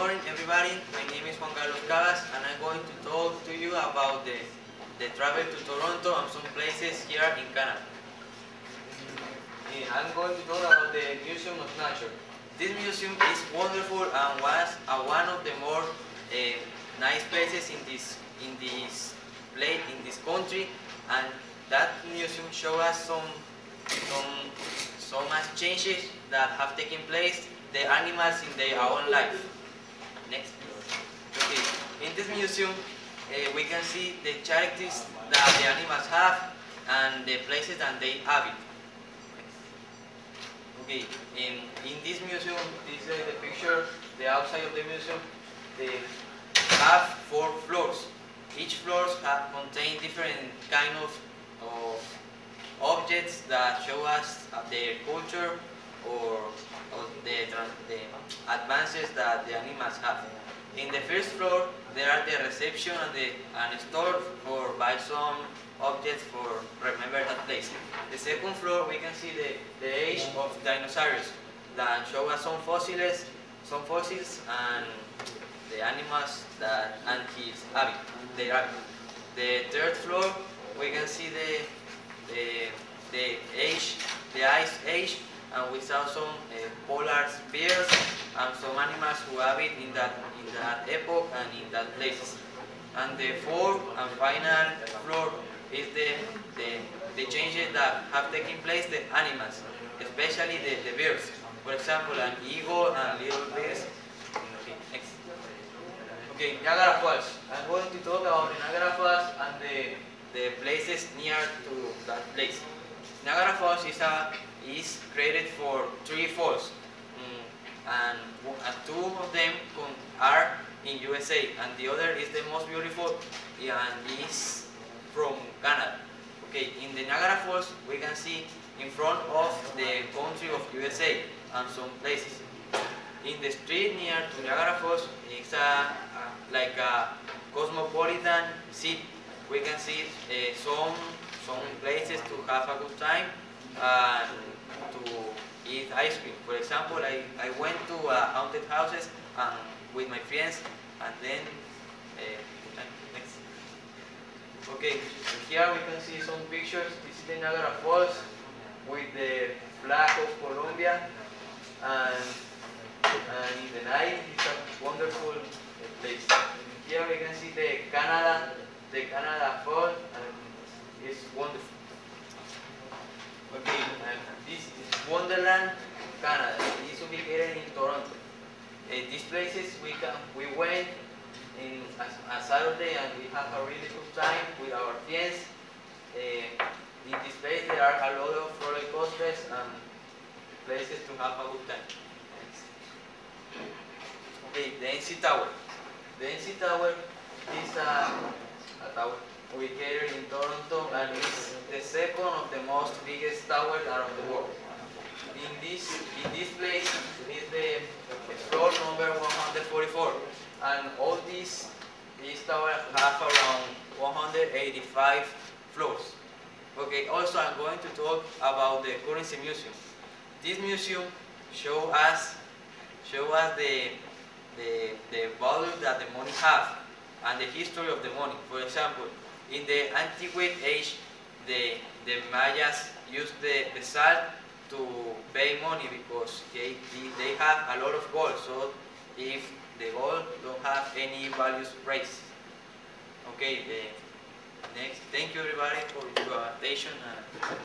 morning, everybody. My name is Juan Carlos Cabas, and I'm going to talk to you about the travel to Toronto and some places here in Canada. I'm going to talk about the Museum of Nature. This museum is wonderful and was one of the more nice places in this country, and that museum shows us so much changes that have taken place, the animals in their own life. Next. Okay. In this museum, we can see the characteristics that the animals have and the places that they habit. Okay. In this museum, this is the picture, the outside of the museum. They have 4 floors. Each floor contains different kind of objects that show us their culture or the advances that the animals have. In the first floor, there are the reception and store for buy some objects for remember that place. The second floor, we can see the age of dinosaurs that show us some fossils and the animals and his habit. The third floor, we can see the ice age, and we saw some polar bears and some animals who habit in that epoch and in that place. And the fourth and final floor is the changes that have taken place, the animals, especially the birds. For example, an eagle and little birds. Okay, next. Okay, Niagara Falls. I'm going to talk about the Niagara Falls and the places near to that place. Niagara Falls is created for 3 falls, and 2 of them are in USA, and the other is the most beautiful and is from Canada. Okay, in the Niagara Falls, we can see in front of the country of USA and some places. In the street near to Niagara Falls, it's like a cosmopolitan city. We can see some places to have a good time and to eat ice cream. For example, I went to haunted houses with my friends, and then next. Okay, here we can see some pictures. This is the Niagara Falls with the flag of Colombia, and in the night it's a wonderful place. Here we can see the Canada Falls, and it's wonderful. Okay, and this is Wonderland, Canada. It is ubicated in Toronto. These places we went in a Saturday, and we had a really good time with our friends. In this place there are a lot of roller coasters and places to have a good time. Okay, the NC Tower. The NC Tower is a tower ubicated in Toronto, and is the second of the most biggest towers around the world. In this place is the floor number 144, and all these towers have around 185 floors. Okay, also I'm going to talk about the Currency Museum. This museum show us the value that the money have and the history of the money. For example, in the Antiquate age, the Mayas used the salt to pay money because they have a lot of gold. So if the gold don't have any values price. Okay, next. Thank you everybody for your attention.